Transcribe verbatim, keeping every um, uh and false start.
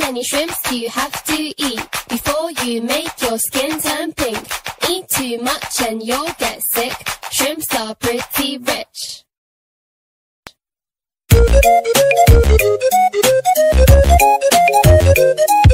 many shrimps do you have to eat before you make your skin turn pink? Eat too much and you'll get sick. Shrimps are pretty rich. Thank you.